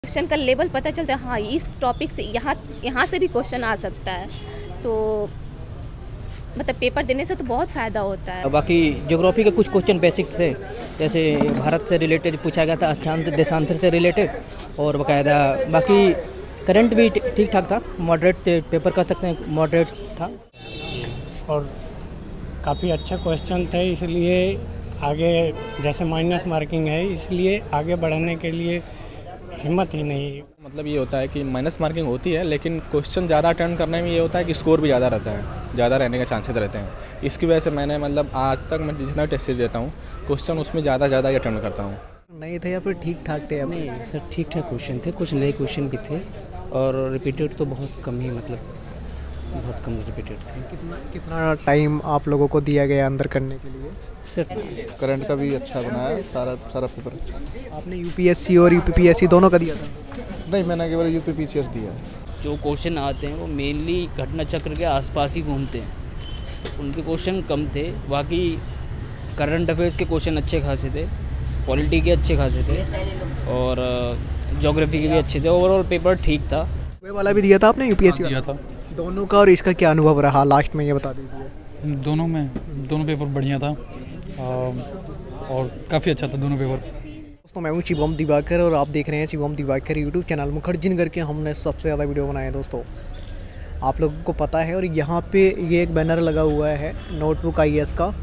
Question का level पता चलता है, हाँ इस टॉपिक से यहाँ से भी क्वेश्चन आ सकता है, तो मतलब पेपर देने से तो बहुत फ़ायदा होता है। बाकी ज्योग्राफी के कुछ क्वेश्चन बेसिक थे, जैसे भारत से रिलेटेड पूछा गया था, अक्षांश देशांतर से रिलेटेड, और बाकायदा बाकी करंट भी ठीक ठाक था, मॉडरेट पेपर कह सकते हैं, मॉडरेट था और काफ़ी अच्छा क्वेश्चन थे। इसलिए आगे जैसे माइनस मार्किंग है, इसलिए आगे बढ़ने के लिए हिम्मत ही नहीं। मतलब ये होता है कि माइनस मार्किंग होती है, लेकिन क्वेश्चन ज़्यादा अटेंड करने में ये होता है कि स्कोर भी ज़्यादा रहता है, ज़्यादा रहने के चांसेस रहते हैं। इसकी वजह से मैंने मतलब आज तक मैं जितना टेस्ट सीरीज देता हूँ क्वेश्चन उसमें ज़्यादा ही अटेंड करता हूँ। नहीं थे या फिर ठीक ठाक थे? नहीं सर, ठीक ठाक क्वेश्चन थे, कुछ नए क्वेश्चन भी थे और रिपीटेड तो बहुत कम ही, मतलब बहुत कम रिपीटेड थे। कितना टाइम आप लोगों को दिया गया अंदर करने के लिए? सर करंट का भी अच्छा बनाया, सारा पेपर अच्छा। आपने यूपीएससी और यूपीपीएससी दोनों का दिया था? नहीं, मैंने केवल यूपीपीसीएस दिया है। जो क्वेश्चन आते हैं वो मेनली घटना चक्र के आसपास ही घूमते हैं, तो उनके क्वेश्चन कम थे। बाकी करंट अफेयर्स के क्वेश्चन अच्छे खासे थे, पॉलिटी के अच्छे खासे थे और ज्योग्राफी के भी अच्छे थे। ओवरऑल पेपर ठीक था। वे वाला भी दिया था आपने? यूपीएससी दिया था दोनों का, और इसका क्या अनुभव रहा लास्ट में ये बता दीजिए। दोनों पेपर बढ़िया था और काफ़ी अच्छा था दोनों पेपर। दोस्तों मैं हूँ शिवम दिवाकर और आप देख रहे हैं शिवम दिवाकर यूट्यूब चैनल। मुखर्जी नगर के हमने सबसे ज़्यादा वीडियो बनाए हैं दोस्तों, आप लोगों को पता है। और यहाँ पे ये एक बैनर लगा हुआ है नोटबुक आईएएस का।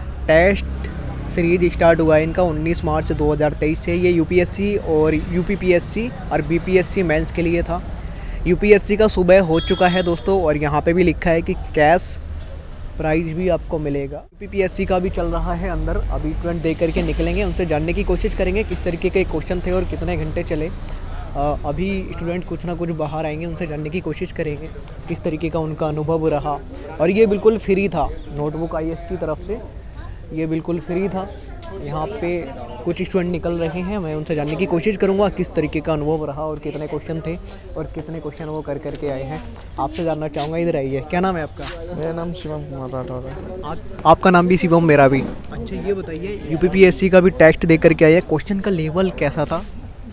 टेस्ट सीरीज स्टार्ट हुआ है इनका 19 मार्च 2023 से। ये यूपीएससी और यूपीपीएससी और बीपीएससी मेंस के लिए था। यूपीएससी का सुबह हो चुका है दोस्तों, और यहाँ पे भी लिखा है कि कैश प्राइज भी आपको मिलेगा। यूपीपीएससी का भी चल रहा है अंदर, अभी स्टूडेंट दे करके निकलेंगे, उनसे जानने की कोशिश करेंगे किस तरीके के क्वेश्चन थे और कितने घंटे चले। अभी स्टूडेंट कुछ ना कुछ बाहर आएंगे, उनसे जानने की कोशिश करेंगे किस तरीके का उनका अनुभव रहा। और ये बिल्कुल फ्री था, नोटबुक आईएएस की तरफ से ये बिल्कुल फ्री था। यहाँ पे कुछ स्टूडेंट निकल रहे हैं, मैं उनसे जानने की कोशिश करूँगा किस तरीके का अनुभव रहा और कितने क्वेश्चन थे और कितने क्वेश्चन वो कर करके आए हैं। आपसे जानना चाहूँगा, इधर आइए। क्या नाम है आपका? मेरा नाम शिवम कुमार राठौर है। आपका नाम भी शिवम, मेरा भी। अच्छा ये बताइए, यूपीपीएससी का भी टेस्ट दे करके आए, क्वेश्चन का लेवल कैसा था?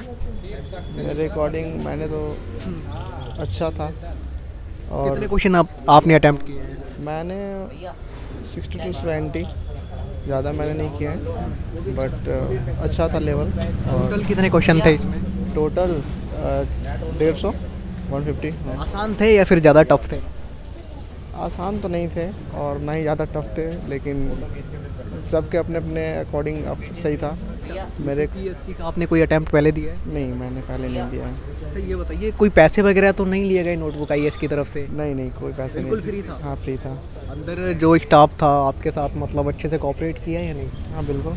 मेरे अकॉर्डिंग मैंने तो अच्छा था। और कितने क्वेश्चन आपने अटैम्प्ट किए हैं? मैंने 60 to 70, ज़्यादा मैंने नहीं किया है, बट अच्छा था लेवल। और टोटल कितने क्वेश्चन थे इसमें? टोटल 150 150। आसान थे या फिर ज़्यादा टफ थे? आसान तो नहीं थे और ना ही ज़्यादा टफ थे, लेकिन सबके अपने अपने अकॉर्डिंग सही था। मेरे यूपीएससी का आपने कोई अटैम्प्ट पहले दिया है? नहीं, मैंने पहले नहीं दिया है। तो ये बताइए, कोई पैसे वगैरह तो नहीं लिए गए नोटबुक आईएएस की तरफ से? नहीं, कोई पैसे नहीं। बिल्कुल फ्री था? हाँ, फ्री था। अंदर जो स्टाफ था आपके साथ मतलब अच्छे से कोऑपरेट किया या नहीं? हाँ बिल्कुल।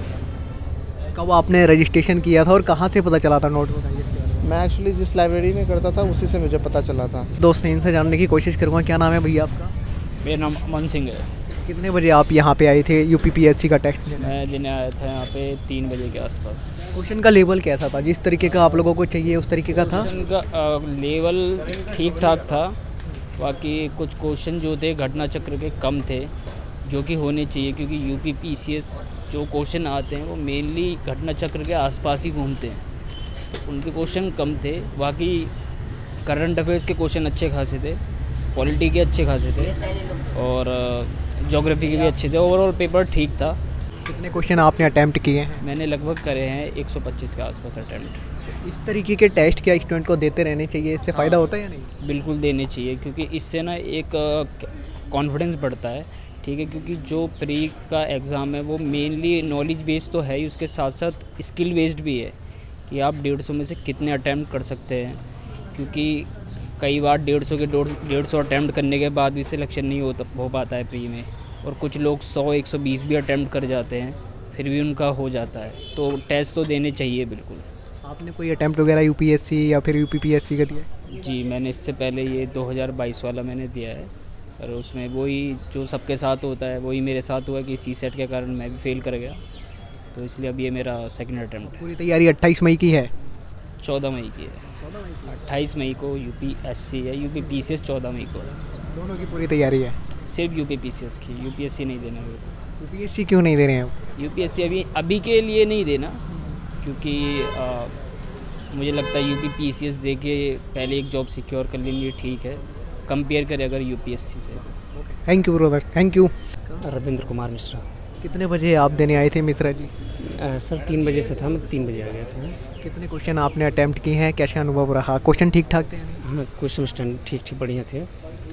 कब आपने रजिस्ट्रेशन किया था और कहाँ से पता चला था नोटबुक आईएएस के बारे में? मैं एक्चुअली जिस लाइब्रेरी में करता था उसी से मुझे पता चला था। दोस्त इनसे जानने की कोशिश करूँगा। क्या नाम है भैया आपका? मेरा नाम अमन सिंह है। कितने बजे आप यहाँ पे आए थे यूपीपीएससी का टेस्ट देने? मैं देने आया था यहाँ पे 3 बजे के आसपास। क्वेश्चन का लेवल कैसा था? जिस तरीके का आप लोगों को चाहिए उस तरीके का था? क्वेश्चन का लेवल ठीक ठाक था। बाकी कुछ क्वेश्चन जो थे घटना चक्र के कम थे, जो कि होने चाहिए, क्योंकि यूपीपीसीएस जो क्वेश्चन आते हैं वो मेनली घटना चक्र के आसपास ही घूमते हैं, तो उनके क्वेश्चन कम थे। बाकी करंट अफेयर्स के क्वेश्चन अच्छे खासे थे, पॉलिटी के अच्छे खासे थे और ज्योग्राफी के भी अच्छे थे। ओवरऑल पेपर ठीक था। कितने क्वेश्चन आपने अटैम्प्ट किए हैं? मैंने लगभग करे हैं 125 के आसपास अटैम्प्ट। इस तरीके के टेस्ट क्या स्टूडेंट को देते रहने चाहिए? इससे फ़ायदा होता है या नहीं? बिल्कुल देने चाहिए, क्योंकि इससे ना एक कॉन्फिडेंस बढ़ता है, ठीक है। क्योंकि जो प्री का एग्ज़ाम है वो मेनली नॉलेज बेस्ड तो है ही, उसके साथ साथ स्किल बेस्ड भी है कि आप 150 में से कितने अटैम्प्ट कर सकते हैं। क्योंकि कई बार 150 अटैम्प्ट करने के बाद भी सिलेक्शन नहीं हो पाता है प्री में, और कुछ लोग 100-120 भी अटैम्प्ट कर जाते हैं, फिर भी उनका हो जाता है। तो टेस्ट तो देने चाहिए बिल्कुल। आपने कोई अटैम्प्ट वगैरह यूपीएससी या फिर यूपीपीएससी का दिया? जी, मैंने इससे पहले ये 2022 वाला मैंने दिया है, और उसमें वही जो सबके साथ होता है वही मेरे साथ हुआ कि CSET के कारण मैं भी फेल कर गया, तो इसलिए अब ये मेरा सेकंड अटैम्प्ट है। पूरी तैयारी 28 मई की है? 14 मई की है। 28 मई को यूपीएससी है, यूपीपीसीएस 14 मई को है। दोनों की पूरी तैयारी है? सिर्फ यूपीपीसीएस की, यूपीएससी नहीं देना। यूपीएससी क्यों नहीं दे रहे हैं? यूपीएससी अभी के लिए नहीं देना, क्योंकि मुझे लगता है यूपी पीसीएस दे के पहले एक जॉब सिक्योर कर लेंगे, ठीक है, कंपेयर करें अगर यूपीएससी से। Thank you brother, thank you. Ravindra Kumar Mishra. कितने बजे आप देने आए थे मिश्रा जी? सर 3 बजे से था, मैं 3 बजे आ गया था। कितने क्वेश्चन आपने अटैम्प्ट किए हैं, कैसा अनुभव रहा? क्वेश्चन ठीक ठाक थे? हाँ, क्वेश्चन ठीक ठीक बढ़िया थे।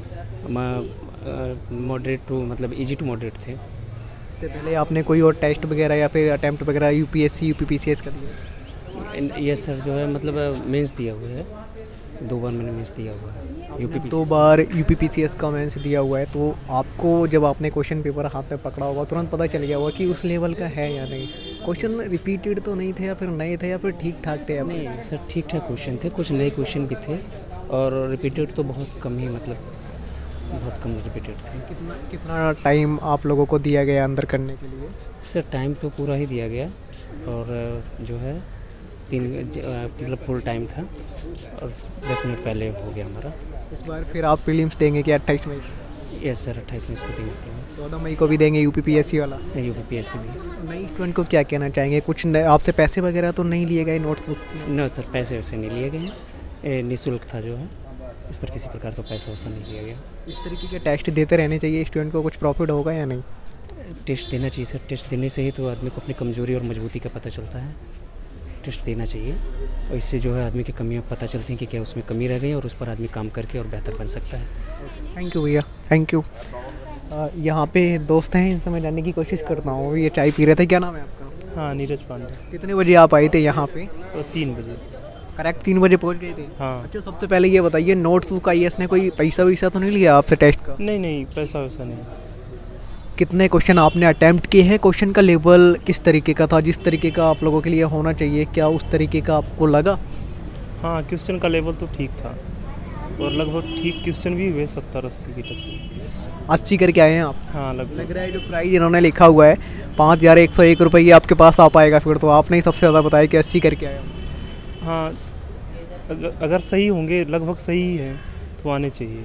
मॉडरेट टू मतलब इजी टू मॉडरेट थे। इससे पहले आपने कोई और टेस्ट वगैरह या फिर अटैम्प्ट वगैरह यूपीएससी यूपीपीसीएस का दिया? ये सर जो है मतलब मेंस दिया हुआ है, 2 बार मैंने मेंस दिया हुआ है। यूपी 2 बार यूपीपीसीएस का मेंस दिया हुआ है, तो आपको जब आपने क्वेश्चन पेपर हाथ में पकड़ा होगा तुरंत पता चल गया होगा कि उस लेवल का है या नहीं? क्वेश्चन रिपीटेड तो नहीं थे या फिर नए थे या फिर ठीक ठाक थे? नहीं सर, ठीक ठाक क्वेश्चन थे, कुछ नए क्वेश्चन भी थे और रिपीटेड तो बहुत कम ही, मतलब बहुत कम रिपीटेड थे। कितना टाइम आप लोगों को दिया गया अंदर करने के लिए? सर टाइम तो पूरा ही दिया गया और जो है 3 मतलब फुल टाइम था और 10 मिनट पहले हो गया हमारा। इस बार फिर आप प्रीलिम्स देंगे कि 28 मई? यस सर, 28 मई को देंगे प्रीलिम्स। 14 मई को भी देंगे यूपीपीएससी वाला? यूपीपीएससी भी। नई स्टूडेंट को क्या कहना चाहेंगे? कुछ आपसे पैसे वगैरह तो नहीं लिए गए नोटबुक? न सर, पैसे वैसे नहीं लिए गए हैं, निःशुल्क था जो है, इस पर किसी प्रकार का पैसा वैसा नहीं लिया गया। इस तरीके के टेस्ट देते रहने चाहिए, स्टूडेंट को कुछ प्रॉफिट होगा या नहीं? टेस्ट देना चाहिए सर, टेस्ट देने से ही तो आदमी को अपनी कमजोरी और मजबूती का पता चलता है। टेस्ट देना चाहिए और इससे जो है आदमी की कमियां पता चलती हैं कि क्या उसमें कमी रह गई और उस पर आदमी काम करके और बेहतर बन सकता है। थैंक यू भैया, थैंक यू। यहाँ पे दोस्त हैं, इनसे मैं जानने की कोशिश करता हूँ। ये चाय पी रहे थे, क्या नाम है आपका? हाँ, नीरज पांडे। कितने बजे आप आए थे यहाँ पे? 3 बजे। करेक्ट 3 बजे पहुँच गए थे? हाँ। अच्छा, सबसे पहले ये बताइए, नोटबुक का ने कोई पैसा वैसा तो नहीं लिया आपसे टेस्ट का? नहीं, पैसा वैसा नहीं। कितने क्वेश्चन आपने अटैम्प्ट किए हैं? क्वेश्चन का लेवल किस तरीके का था, जिस तरीके का आप लोगों के लिए होना चाहिए, क्या उस तरीके का आपको लगा? हाँ, क्वेश्चन का लेवल तो ठीक था और लगभग ठीक क्वेश्चन भी हुए, 70-80 की टच 80 करके आए हैं आप? हाँ, लगभग। लग रहा है जो प्राइस इन्होंने लिखा हुआ है 5101 रुपये आपके पास आ पाएगा फिर तो? आपने ही सबसे ज़्यादा बताया कि 80 करके आए हो। हाँ, अगर सही होंगे, लगभग सही ही है तो आने चाहिए।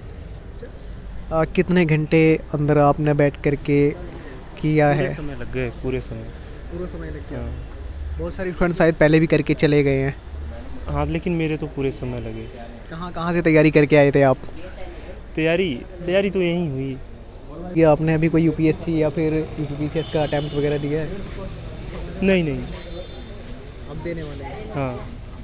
कितने घंटे अंदर आपने बैठ करके किया है? पूरे समय लग गए, पूरे समय लग गया। बहुत सारे फ्रेंड शायद पहले भी करके चले गए हैं। हाँ, लेकिन मेरे तो पूरे समय लगे। कहाँ से तैयारी करके आए थे आप? तैयारी तो यहीं हुई। ये आपने अभी कोई यूपीएससी या फिर यूपीपीसीएस का अटैम्प्ट वगैरह दिया है? नहीं। अब देने वाले हैं? हाँ।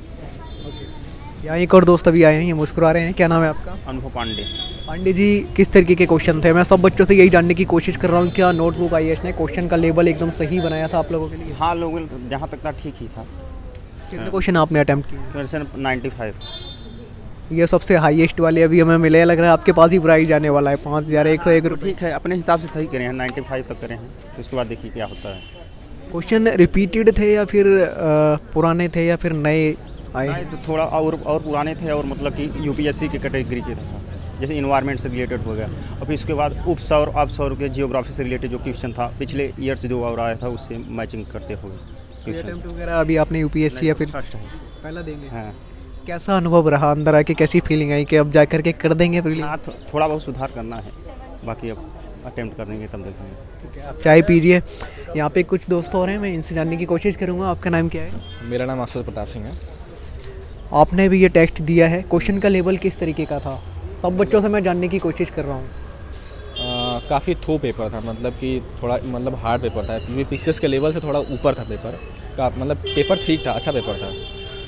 यहाँ एक और दोस्त अभी आए हैं, ये मुस्कुरा रहे हैं। क्या नाम है आपका? अनुभव पांडे। पांडे जी, किस तरीके के क्वेश्चन थे? मैं सब बच्चों से यही जानने की कोशिश कर रहा हूँ, क्या नोटबुक IAS ने क्वेश्चन का लेवल एकदम सही बनाया था आप लोगों के लिए? हाँ, लोग जहाँ तक था ठीक ही था। कितने क्वेश्चन आपने अटैम्प्ट किए? क्वेश्चन 95। ये सबसे हाईएस्ट वाले अभी हमें मिले। लग रहा है आपके पास ही प्राइस जाने वाला है 5101 रुपये। ठीक है, अपने हिसाब से सही करें हैं, 95 तक करें हैं, तो उसके बाद देखिए क्या होता है। क्वेश्चन रिपीटेड थे या फिर पुराने थे या फिर नए आए? तो थोड़ा और पुराने थे और मतलब कि यूपीएससी की कैटेगरी के था, जैसे इन्वायरमेंट से रिलेटेड हो गया। और फिर उसके बाद उपसौर अपसौर के जियोग्राफी से रिलेटेड जो क्वेश्चन था पिछले ईयर से जो और आया था उससे मैचिंग करते हुए अटेम्प्ट वगैरह अभी आपने यूपीएससी या फिर फर्स्ट है पहला देंगे? हाँ। कैसा अनुभव रहा अंदर आके? कैसी फीलिंग आई कि अब जा करके कर देंगे प्रीलिम्स? हाँ, थोड़ा बहुत सुधार करना है, बाकी अब अटेम्प्ट कर देंगे तब देखेंगे। ठीक है, आप चाय पीजिए। यहाँ पे कुछ दोस्त और हैं, मैं इनसे जानने की कोशिश करूँगा। आपका नाम क्या है? मेरा नाम अफसर प्रताप सिंह है। आपने भी ये टेस्ट दिया है, क्वेश्चन का लेवल किस तरीके का था? सब बच्चों से मैं जानने की कोशिश कर रहा हूँ। काफ़ी थो पेपर था, मतलब कि थोड़ा मतलब हार्ड पेपर था। यूपीपीसीएस के लेवल से थोड़ा ऊपर था पेपर का, मतलब पेपर ठीक था, अच्छा पेपर था।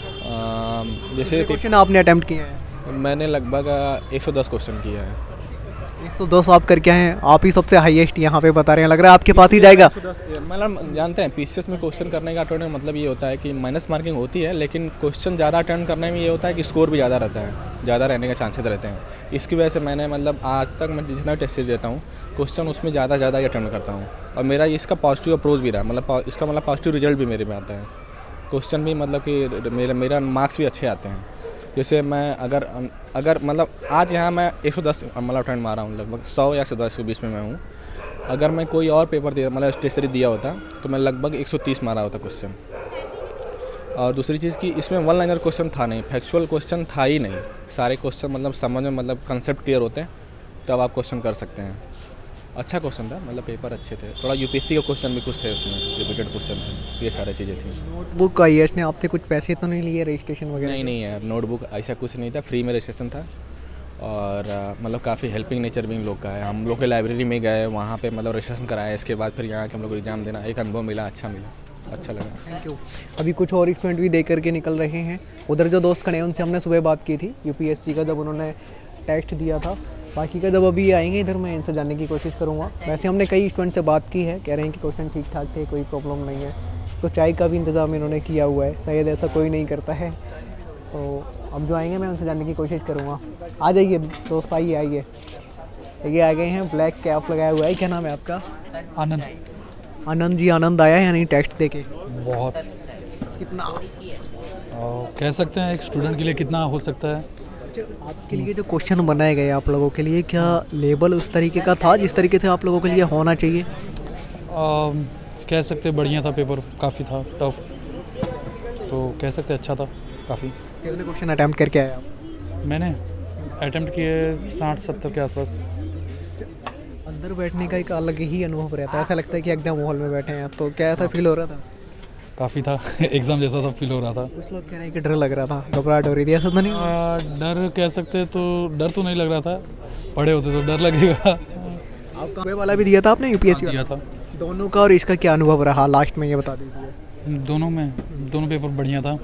जैसे क्वेश्चन आपने अटेम्प्ट किए हैं? मैंने लगभग 110 क्वेश्चन किए हैं। 110 आप करके आए हैं? आप ही सबसे हाईएस्ट यहाँ पे बता रहे हैं, लग रहा है आपके पास ही जाएगा। मतलब जानते हैं पीसीएस में क्वेश्चन करने का अटेंड मतलब ये होता है कि माइनस मार्किंग होती है, लेकिन क्वेश्चन ज़्यादा अटेंड करने में ये होता है कि स्कोर भी ज़्यादा रहता है, ज़्यादा रहने के चांसेस रहते हैं। इसकी वजह से मैंने मतलब आज तक मैं जितना टेस्ट देता हूँ क्वेश्चन उसमें ज़्यादा ही अटेंड करता हूँ और मेरा इसका पॉजिटिव अप्रोच भी रहा, मतलब इसका मतलब पॉजिटिव रिजल्ट भी मेरे में आता है। क्वेश्चन भी मतलब कि मेरा मार्क्स भी अच्छे आते हैं। जैसे मैं अगर मतलब आज यहाँ मैं 110 मतलब अटेंड मारा हूँ, लगभग 100 या 110 के बीच में मैं हूँ। अगर मैं कोई और पेपर दिया मतलब टेस्ट दिया होता तो मैं लगभग 130 मारा होता क्वेश्चन। और दूसरी चीज़ कि इसमें वन लाइनर क्वेश्चन था नहीं, फैक्चुअल क्वेश्चन था ही नहीं। सारे क्वेश्चन मतलब समझ में मतलब कंसेप्ट क्लियर होते हैं तब आप क्वेश्चन कर सकते हैं। अच्छा क्वेश्चन था, मतलब पेपर अच्छे थे, थोड़ा यूपीएससी के क्वेश्चन भी कुछ थे उसमें, रिपीटेड क्वेश्चन थे, ये सारी चीज़ें थी। नोटबुक का IAS ने आपसे कुछ पैसे तो नहीं लिए रजिस्ट्रेशन वगैरह? नहीं यार, नोटबुक ऐसा कुछ नहीं था, फ्री में रजिस्ट्रेशन था और मतलब काफ़ी हेल्पिंग नेचर भी इन लोग का है। हम लोग के लाइब्रेरी में गए, वहाँ पे मतलब रजिस्ट्रेशन कराया, इसके बाद फिर यहाँ के हम लोग को एग्ज़ाम देना, एक अनुभव मिला, अच्छा लगा। Thank you. अभी कुछ और स्टूडेंट भी दे करके निकल रहे हैं। उधर जो दोस्त खड़े हैं उनसे हमने सुबह बात की थी UPSC का, जब उन्होंने टेस्ट दिया था। बाकी का जब अभी आएंगे इधर मैं इनसे जानने की कोशिश करूँगा। वैसे हमने कई स्टूडेंट से बात की है, कह रहे हैं कि क्वेश्चन ठीक ठाक थे, कोई प्रॉब्लम नहीं है। तो चाय का भी इंतज़ाम इन्होंने किया हुआ है, शायद ऐसा कोई नहीं करता है। तो अब जो आएंगे मैं उनसे जानने की कोशिश करूँगा। आ जाइए दोस्त, आइए। ये आ गए हैं, ब्लैक कैप लगाया हुआ है। क्या नाम है आपका? आनंद जी। आनंद आया है यानी टेस्ट देके? बहुत। कितना कह सकते हैं एक स्टूडेंट के लिए कितना हो सकता है। आपके लिए जो क्वेश्चन बनाए गए आप लोगों के लिए, क्या लेवल उस तरीके का था जिस तरीके से आप लोगों के लिए होना चाहिए? कह सकते बढ़िया था, पेपर काफ़ी था टफ, तो कह सकते अच्छा था काफ़ी। कितने क्वेश्चन अटैम्प्ट करके आए आप? मैंने अटैम्प्ट किए 60-70 के आसपास। अंदर बैठने का एक अलग ही अनुभव रहता है, ऐसा लगता है कि एग्जाम हॉल में बैठे हैं। तो क्या ऐसा फील हो रहा था? काफ़ी था एग्ज़ाम जैसा था, फील हो रहा था। कुछ लोग कह रहे हैं कि डर लग रहा था, घबराहट हो रही थी, ऐसा तो नहीं? डर कह सकते, तो डर तो नहीं लग रहा था, पढ़े होते तो डर लगेगा। आपका वे वाला भी दिया था आपने UPSC? दिया था। दोनों का और इसका क्या अनुभव रहा लास्ट में, ये बता दीजिए। दोनों पेपर बढ़िया था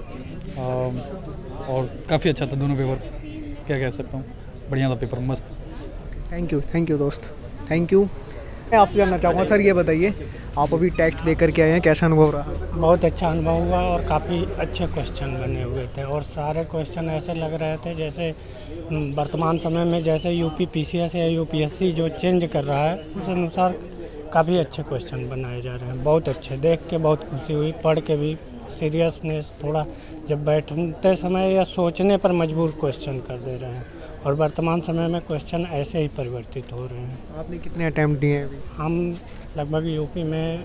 और काफ़ी अच्छा था दोनों पेपर, क्या कह सकता हूँ, बढ़िया था पेपर, मस्त। थैंक यू दोस्त, थैंक यू। मैं आपसे जानना चाहूँगा सर, ये बताइए आप अभी टेस्ट दे करके आए हैं, कैसा अनुभव रहा? बहुत अच्छा अनुभव हुआ और काफ़ी अच्छे क्वेश्चन बने हुए थे और सारे क्वेश्चन ऐसे लग रहे थे जैसे वर्तमान समय में जैसे UPPCS या UPSC जो चेंज कर रहा है उस अनुसार काफ़ी अच्छे क्वेश्चन बनाए जा रहे हैं। बहुत अच्छे, देख के बहुत खुशी हुई, पढ़ के भी सीरियसनेस थोड़ा, जब बैठते समय या सोचने पर मजबूर क्वेश्चन कर दे रहे हैं और वर्तमान समय में क्वेश्चन ऐसे ही परिवर्तित हो रहे हैं। आपने कितने अटैम्प्ट दिए हैं अभी? हम लगभग यूपी में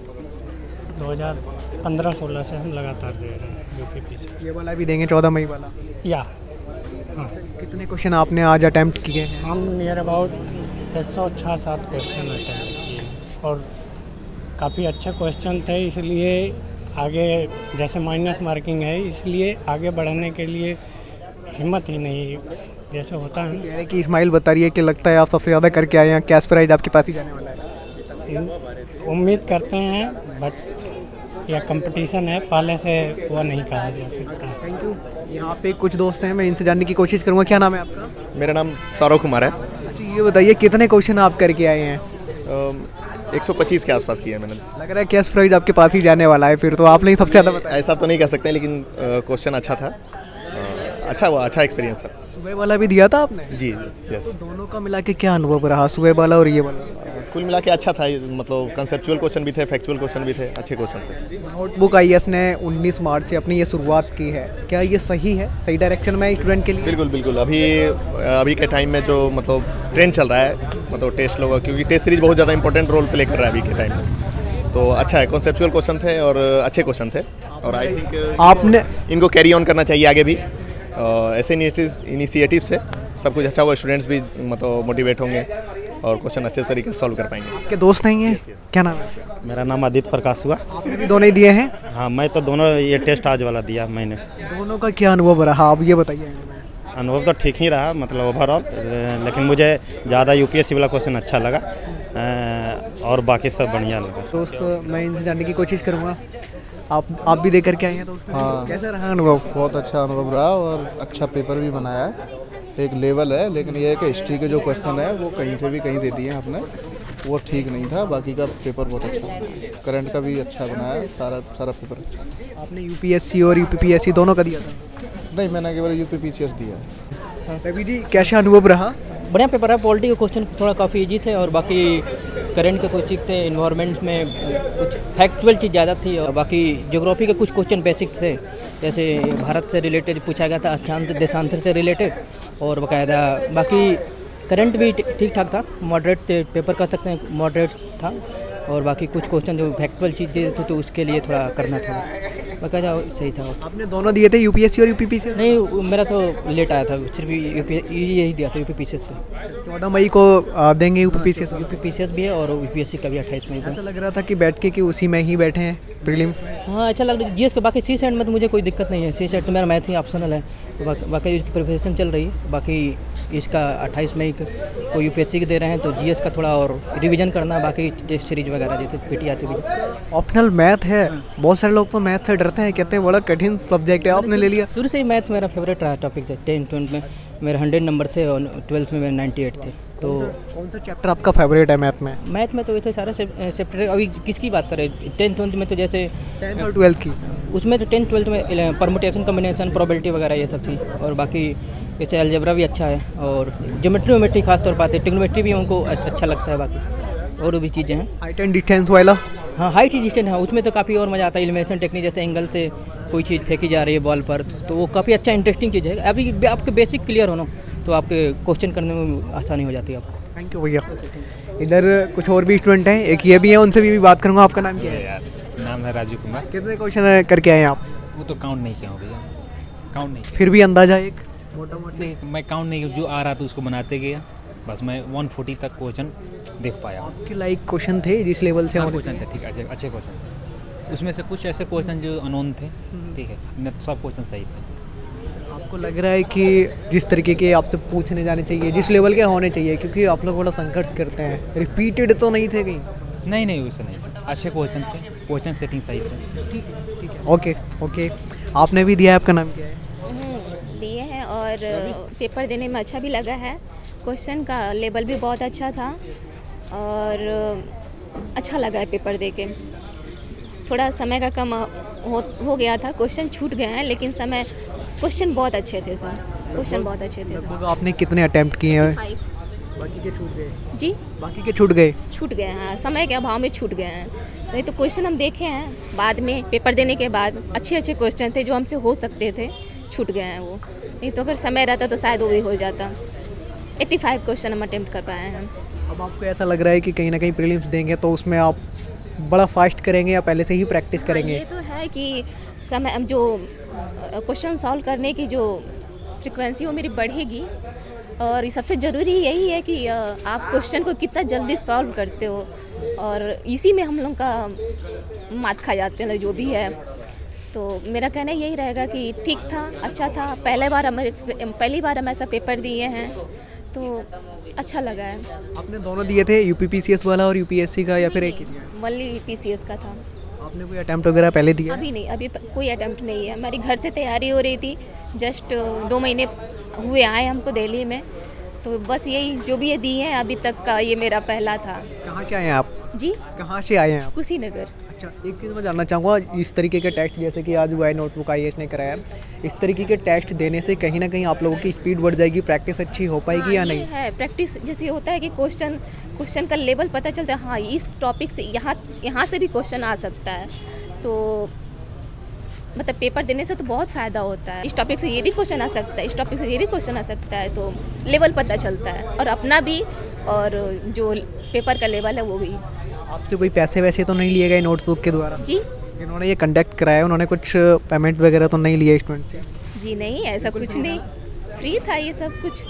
2015-16 से हम लगातार दे रहे हैं UPPCS। ये वाला भी देंगे 14 मई वाला? हाँ। कितने क्वेश्चन आपने आज अटैम्प्ट किए हैं? हम नियर अबाउट 106-107 क्वेश्चन अटैम्प्ट किए और काफ़ी अच्छे क्वेश्चन थे, इसलिए आगे जैसे माइनस मार्किंग है, इसलिए आगे बढ़ने के लिए हिम्मत ही नहीं जैसे होता है। कह रहे कि इस्माइल बता रही है कि लगता है आप सबसे ज़्यादा करके आए हैं, कैश प्राइज आपके पास ही जाने वाला है। उम्मीद करते हैं, बट यह कंपटीशन है, पहले से वो नहीं कहा जा सकता। Thank you. यहाँ पे कुछ दोस्त हैं, मैं इनसे जानने की कोशिश करूँगा। क्या नाम है आपका? मेरा नाम सौरव कुमार है। अच्छा, ये बताइए कितने क्वेश्चन आप करके आए हैं? 125 के आसपास किया है मैंने। लग रहा है कैश प्राइज आपके पास ही जाने वाला है, फिर तो आपने ही सबसे ज़्यादा बताया। ऐसा तो नहीं कह सकते, लेकिन क्वेश्चन अच्छा था, अच्छा हुआ, अच्छा एक्सपीरियंस था। सुबह वाला भी दिया था आपने? जी यस। तो दोनों का मिला के क्या अनुभव रहा, सुबह वाला और ये वाला? कुल मिला के अच्छा था, मतलब कंसेप्चुअल क्वेश्चन भी थे, फैक्चुअल क्वेश्चन भी थे, अच्छे क्वेश्चन थे। नोटबुक IAS ने 19 मार्च से अपनी ये शुरुआत की है, क्या ये सही है, सही डायरेक्शन में स्टूडेंट के लिए? बिल्कुल। अभी के टाइम में जो मतलब ट्रेंड चल रहा है, मतलब टेस्ट लोग, क्योंकि टेस्ट सीरीज बहुत ज़्यादा इंपॉर्टेंट रोल प्ले कर रहा है अभी के टाइम में, तो अच्छा है, कॉन्सेप्चुअल क्वेश्चन थे और अच्छे क्वेश्चन थे और आई थिंक आपने इनको कैरी ऑन करना चाहिए आगे भी। ऐसे इनिशिएटिव से सब कुछ अच्छा होगा, स्टूडेंट्स भी मतलब मोटिवेट होंगे और क्वेश्चन अच्छे तरीके से सॉल्व कर पाएंगे। आपके दोस्त नहीं है? क्या नाम है? मेरा नाम आदित्य प्रकाश हुआ। आपने भी दोनों ही दिए हैं? हाँ, मैं तो दोनों ये टेस्ट आज वाला दिया मैंने। दोनों का क्या अनुभव रहा, आप ये बताइए। अनुभव तो ठीक ही रहा, मतलब ओवरऑल, लेकिन मुझे ज़्यादा UPSC वाला क्वेश्चन अच्छा लगा और बाकी सब बढ़िया लगा। दोस्त, मैं इनसे जानने की कोशिश करूँगा, आप भी देकर के आए हैं दोस्त? हाँ। कैसा रहा अनुभव? बहुत अच्छा अनुभव रहा और अच्छा पेपर भी बनाया है, एक लेवल है, लेकिन ये है कि हिस्ट्री के जो क्वेश्चन है वो कहीं से भी कहीं दे दिए हैं आपने, वो ठीक नहीं था। बाकी का पेपर बहुत अच्छा, करंट का भी अच्छा बनाया, सारा पेपर अच्छा। आपने UPSC और UPPSC दोनों का दिया था? नहीं, मैंने केवल UPPCS दिया है। रवि जी, कैसा अनुभव रहा? बढ़िया पेपर है, पॉलिटी के क्वेश्चन थोड़ा काफ़ी इजी थे और बाकी करंट के कुछ चीज़ थे, इन्वायरमेंट में कुछ फैक्चुअल चीज़ ज़्यादा थी और बाकी ज्योग्राफी के कुछ क्वेश्चन बेसिक थे, जैसे भारत से रिलेटेड पूछा गया था, अक्षांश देशांतर से रिलेटेड और बाकायदा बाकी करंट भी ठीक ठाक था, मॉडरेट पेपर कह सकते हैं, मॉडरेट था और बाकी कुछ क्वेश्चन जो फैक्चुअल चीज़ें थी तो उसके लिए थोड़ा करना था। बाकायदा सही था। आपने दोनों दिए थे, यूपीएससी और यूपीपीसीएस? नहीं, मेरा तो लेट आया था, सिर्फ यही दिया था यूपीपीसीएस का। 14 मई को देंगे यूपीपीसीएस? यूपीपीसीएस भी है और यूपीएससी का भी 28 मई को। ऐसा लग रहा था कि बैठ के कि उसी में ही बैठे हैं प्रीलिम्स में। हाँ, अच्छा लग रहा है। जीएस का बाकी सी सेट में तो मुझे कोई दिक्कत नहीं है, सी सेट तो मेरा मैथ ही ऑप्शनल है, तो बाकी इसकी प्रिपरेशन चल रही है। बाकी इसका 28 मई को यूपीएससी के दे रहे हैं, तो जीएस का थोड़ा और रिवीजन करना, बाकी टेस्ट सीरीज वगैरह जैसे पीटी आती भी। ऑप्शनल मैथ है, बहुत सारे लोग तो मैथ से डरते हैं, कहते हैं बड़ा कठिन सब्जेक्ट है, आपने ले लिया? शुरू से ही मैथ मेरा फेवरेट रहा टॉपिक था। 10th में मेरे 100 नंबर थे और 12th में मेरे 98 थे। तो कौन सा चैप्टर आपका फेवरेट है मैथ में? मैथ में तो वैसे सारे चैप्टर, अभी किसकी बात करें, 10th में तो जैसे 10th और 12th की, उसमें तो 10th 12th में परमुटेशन, कम्बिनेशन, प्रोबेबिलिटी वगैरह ये सब थी। और बाकी जैसे अलजेब्रा भी अच्छा है, और ज्योमेट्री खास तौर पर आती है, ट्रिग्नोमेट्री भी उनको अच्छा लगता है। बाकी और भी चीज़ें हैं। हाइट एंड डिस्टेंस वाला? हाँ, हाइट डिस्टेंस है, उसमें तो काफ़ी और मज़ा आता है। एलिमिनेशन टेक्निक, जैसे एंगल से कोई चीज़ फेंकी जा रही है बॉल पर, तो वो काफ़ी अच्छा इंटरेस्टिंग चीज़ है। अभी आपके बेसिक क्लियर हो ना, तो आपके क्वेश्चन करने में आसानी हो जाती है आपको। थैंक यू भैया। इधर कुछ और भी स्टूडेंट हैं, एक ये भी है, उनसे भी बात करूँगा। आपका नाम क्या है? यार, नाम है राजू कुमार। कितने क्वेश्चन करके आए हैं आप? वो तो काउंट नहीं किया हूँ भैया, काउंट नहीं। फिर भी अंदाजा एक मोटा मोटा? मैं काउंट नहीं, जो आ रहा था उसको बनाते गया, बस मैं 140 तक क्वेश्चन देख पाया हूँ। आपके लाइक क्वेश्चन थे जिस लेवल से? क्वेश्चन थे, ठीक है, अच्छे क्वेश्चन थे। उसमें से कुछ ऐसे क्वेश्चन जो अनोन थे, ठीक है, नहीं सब क्वेश्चन सही थे। आपको लग रहा है कि जिस तरीके के आपसे पूछने जाने चाहिए, जिस लेवल के होने चाहिए, क्योंकि आप लोग बड़ा संघर्ष करते हैं, रिपीटेड तो नहीं थे कहीं? नहीं, वैसे नहीं थे, अच्छे क्वेश्चन थे, क्वेश्चन सेटिंग सही थे। ठीक है, ओके। आपने भी दिया है, आपका नाम क्या है? दिए हैं, और पेपर देने में अच्छा भी लगा है। क्वेश्चन का लेवल भी बहुत अच्छा था, और अच्छा लगा है पेपर दे के। थोड़ा समय का कम हो गया था, क्वेश्चन छूट गए हैं, लेकिन क्वेश्चन बहुत अच्छे थे सर, क्वेश्चन बहुत अच्छे थे सर। आपने कितने अटेम्प्ट किए हैं? 5। बाकी के छूट गए? जी, बाकी के छूट गए? छूट गए, हाँ, समय के अभाव में छूट गए हैं। नहीं तो क्वेश्चन हम देखे हैं बाद में, पेपर देने के बाद अच्छे क्वेश्चन थे जो हमसे हो सकते थे, छूट गए हैं वो। नहीं तो अगर समय रहता तो शायद वो भी हो जाता। 85 क्वेश्चन हम अटेम्प्ट कर पाए हैं। अब आपको ऐसा लग रहा है कि कहीं ना कहीं प्रीलिम्स देंगे तो उसमें आप बड़ा फास्ट करेंगे या पहले से ही प्रैक्टिस करेंगे? ये तो है कि समय जो क्वेश्चन सॉल्व करने की जो फ्रिक्वेंसी वो मेरी बढ़ेगी, और सबसे ज़रूरी यही है कि आप क्वेश्चन को कितना जल्दी सॉल्व करते हो, और इसी में हम लोग का मात खा जाते हैं जो भी है। तो मेरा कहना यही रहेगा कि ठीक था, अच्छा था। पहली बार हम ऐसा पेपर दिए हैं, तो अच्छा लगा है। आपने दोनों दिए थे, यूपीपीसीएस वाला और यूपीएससी का, या फिर एक ही दिया? वही पीसीएस का था। आपने कोई अटेम्प्ट वगैरह पहले दिया? अभी नहीं, अभी कोई अटेम्प्ट नहीं है। हमारी घर से तैयारी हो रही थी, जस्ट 2 महीने हुए आए हमको दिल्ली में, तो बस यही जो भी ये दिए हैं अभी तक का, ये मेरा पहला था। कहाँ से आए हैं आप? जी, कहाँ से आए हैं आप? कुशीनगर। अच्छा, एक चीज़ मैं जानना चाहूँगा, इस तरीके के टेस्ट जैसे कि आज हुआ है, नोटबुक IAS ने कराया, इस तरीके के टेस्ट देने से कहीं ना कहीं आप लोगों की स्पीड बढ़ जाएगी, प्रैक्टिस अच्छी हो पाएगी या नहीं? है प्रैक्टिस, जैसे होता है कि क्वेश्चन का लेवल पता चलता है, हाँ इस टॉपिक से यहाँ से भी क्वेश्चन आ सकता है, तो मतलब पेपर देने से तो बहुत फ़ायदा होता है। इस टॉपिक से ये भी क्वेश्चन आ सकता है, इस टॉपिक से ये भी क्वेश्चन आ सकता है, तो लेवल पता चलता है, और अपना भी और जो पेपर का लेवल है वो भी। आपसे कोई पैसे वैसे तो नहीं लिए गए नोटबुक के द्वारा? जी, इन्होंने ये कंडक्ट कराया, उन्होंने कुछ पेमेंट वगैरह तो नहीं लिए स्टूडेंट से? जी नहीं, ऐसा कुछ नहीं, फ्री था ये सब कुछ।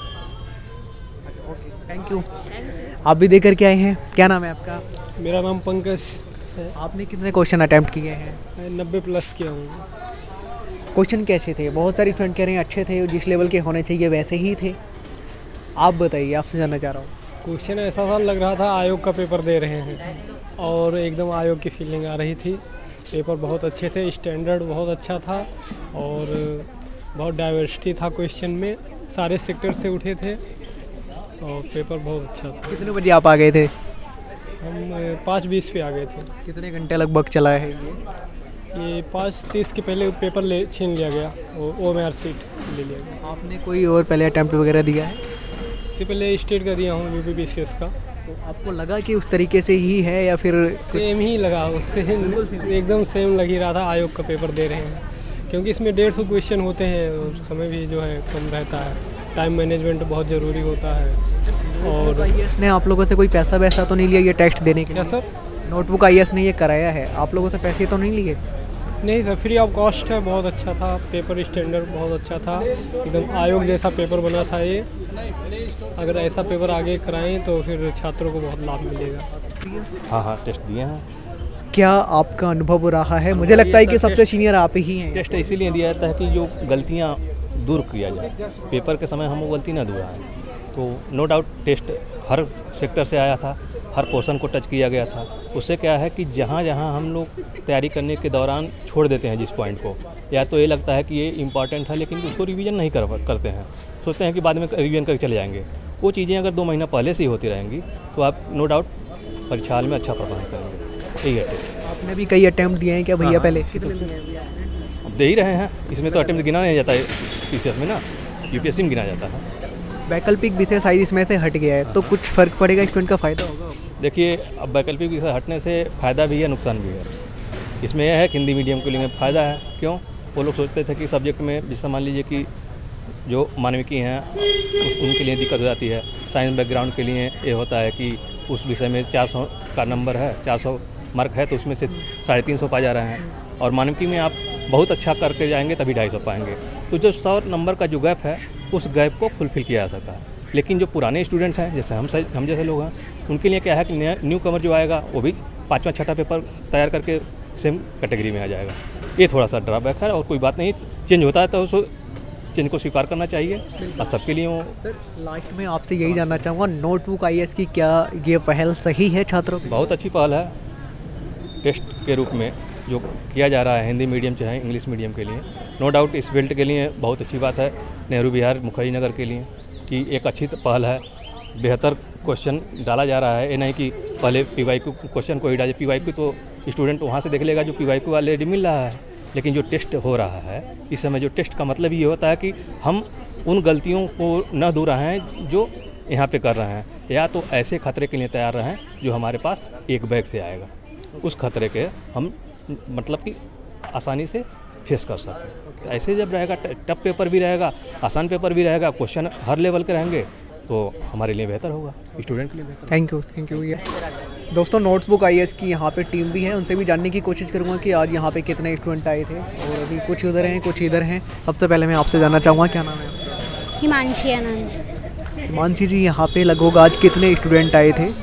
Thank you. आप भी देकर के आए हैं, क्या नाम है आपका? मेरा नाम पंकज है। आपने कितने क्वेश्चन अटेम्प्ट किए हैं? 90+ किया हूँ। क्वेश्चन कैसे थे? बहुत सारे स्टूडेंट कह रहे हैं अच्छे थे, जिस लेवल के होने चाहिए वैसे ही थे। आप बताइए, आपसे जानना चाह रहा हूँ। क्वेश्चन ऐसा सा लग रहा था आयोग का पेपर दे रहे हैं, और एकदम आयोग की फीलिंग आ रही थी। पेपर बहुत अच्छे थे, स्टैंडर्ड बहुत अच्छा था, और बहुत डाइवर्सिटी था क्वेश्चन में, सारे सेक्टर से उठे थे, और पेपर बहुत अच्छा था। कितने बजे आप आ गए थे? हम 5:20 पे आ गए थे। कितने घंटे लगभग चला है ये 5:30 के पहले पेपर छीन लिया गया, OMR सीट ले लिया गया। आपने कोई और पहले अटेम्प्ट वगैरह दिया है? इससे पहले स्टेट का दिया हूँ, यूपीपीसीएस का। तो आपको लगा कि उस तरीके से ही है या फिर सेम ही लगा? उससे एकदम सेम लग ही रहा था, आयोग का पेपर दे रहे हैं, क्योंकि इसमें 150 क्वेश्चन होते हैं, और समय भी जो है कम रहता है, टाइम मैनेजमेंट बहुत ज़रूरी होता है। और IAS ने आप लोगों से कोई पैसा वैसा तो नहीं लिया ये टेस्ट देने के लिए? क्या सर? नोटबुक IAS ने ये कराया है, आप लोगों से पैसे तो नहीं लिए? नहीं सर, फ्री ऑफ कॉस्ट है, बहुत अच्छा था पेपर, स्टैंडर्ड बहुत अच्छा था, एकदम आयोग जैसा पेपर बना था ये। अगर ऐसा पेपर आगे कराएं तो फिर छात्रों को बहुत लाभ मिलेगा। हाँ टेस्ट दिए हैं। क्या आपका अनुभव रहा है? मुझे लगता है कि सबसे सीनियर आप ही हैं। टेस्ट इसीलिए दिया जाता है कि जो गलतियाँ दूर किया जाए, पेपर के समय हम वो गलती ना दोहराएं। तो नो डाउट टेस्ट हर सेक्टर से आया था, हर पोर्शन को टच किया गया था। उससे क्या है कि जहाँ जहाँ हम लोग तैयारी करने के दौरान छोड़ देते हैं जिस पॉइंट को, या तो ये लगता है कि ये इम्पॉर्टेंट है लेकिन उसको रिवीजन नहीं करते हैं, सोचते हैं कि बाद में रिवीजन करके चले जाएंगे। वो चीज़ें अगर 2 महीना पहले से ही होती रहेंगी तो आप नो डाउट परीक्षा हाल में अच्छा परफॉर्म करेंगे। यही है टेस्ट। आपने भी कई अटैम्प्ट दिए हैं क्या भैया? पहले अब दे ही रहे हैं, इसमें तो अटेम्प्ट गिना नहीं जाता है पीसीएस में ना, यूपीएससी में गिना जाता है। वैकल्पिक विषय शायद इसमें से हट गया है, तो कुछ फ़र्क पड़ेगा, स्टूडेंट का फ़ायदा होगा? देखिए, अब वैकल्पिक विषय हटने से फ़ायदा भी है, नुकसान भी है। इसमें यह है कि हिंदी मीडियम के लिए फ़ायदा है। क्यों? वो लोग सोचते थे कि सब्जेक्ट में जैसे मान लीजिए कि जो मानविकी हैं उनके लिए दिक्कत हो जाती है। साइंस बैकग्राउंड के लिए ये होता है कि उस विषय में 400 का नंबर है, 400 मार्क है, तो उसमें से 350 पा जा रहे हैं। और मानविकी में आप बहुत अच्छा करके जाएंगे तभी 250 पाएंगे। तो जो 100 नंबर का जो गैप है, उस गैप को फुलफिल किया जा सकता है। लेकिन जो पुराने स्टूडेंट हैं, जैसे हम जैसे लोग हैं, उनके लिए क्या है कि न्यू कमर जो आएगा वो भी 5वां 6ठा पेपर तैयार करके सेम कैटेगरी में आ जाएगा। ये थोड़ा सा ड्रॉबैक है, और कोई बात नहीं, चेंज होता है तो उस चेंज को स्वीकार करना चाहिए और सबके लिए। लास्ट में आपसे यही जानना चाहूँगा, नोटबुक IAS की क्या ये पहल सही है छात्रों की? बहुत अच्छी पहल है। टेस्ट के रूप में जो किया जा रहा है हिंदी मीडियम चाहे इंग्लिश मीडियम के लिए, नो डाउट इस बेल्ट के लिए बहुत अच्छी बात है। नेहरू विहार मुखर्जी नगर के लिए कि एक अच्छी पहल है। बेहतर क्वेश्चन डाला जा रहा है, ये नहीं कि पहले PYQ क्वेश्चन को ही डाले। PYQ तो स्टूडेंट वहाँ से देख लेगा जो PYQ ऑलरेडी मिल रहा है, लेकिन जो टेस्ट हो रहा है इस समय, जो टेस्ट का मतलब ये होता है कि हम उन गलतियों को न दोहराएं जो यहाँ पे कर रहे हैं, या तो ऐसे खतरे के लिए तैयार रहें जो हमारे पास एक बैग से आएगा। उस खतरे के हम मतलब कि आसानी से फेस कर सकते हैं। तो ऐसे जब रहेगा, टफ पेपर भी रहेगा, आसान पेपर भी रहेगा, क्वेश्चन हर लेवल के रहेंगे, तो हमारे लिए बेहतर होगा, स्टूडेंट के लिए बेहतर। थैंक यू भैया। दोस्तों, नोटबुक IAS की यहाँ पे टीम भी है, उनसे भी जानने की कोशिश करूँगा कि आज यहाँ पे कितने स्टूडेंट आए थे, और अभी कुछ उधर हैं कुछ इधर हैं। सबसे पहले मैं आपसे जानना चाहूँगा, क्या नाम है? हिमांशी आनंद। हिमांशी जी, यहाँ पे लगभग आज कितने स्टूडेंट आए थे?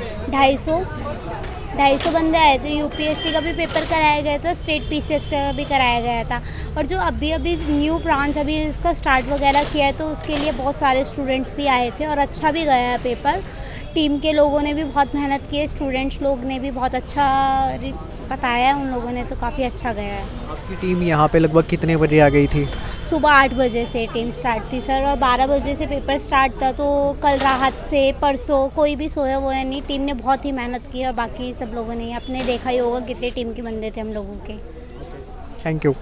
250 बंदे आए थे। UPSC का भी पेपर कराया गया था, स्टेट PCS का भी कराया गया था, और जो अभी न्यू ब्रांच अभी इसका स्टार्ट वगैरह किया है, तो उसके लिए बहुत सारे स्टूडेंट्स भी आए थे और अच्छा भी गया है पेपर। टीम के लोगों ने भी बहुत मेहनत की है, स्टूडेंट्स लोग ने भी बहुत अच्छा बताया है, उन लोगों ने तो काफ़ी अच्छा गया है। आपकी टीम यहाँ पे लगभग कितने बजे आ गई थी? सुबह 8 बजे से टीम स्टार्ट थी सर, और 12 बजे से पेपर स्टार्ट था। तो कल रात से परसों कोई भी सोया हुआ है नहीं, टीम ने बहुत ही मेहनत की, और बाकी सब लोगों ने अपने देखा ही होगा कितने टीम के बंदे थे हम लोगों के। Thank you.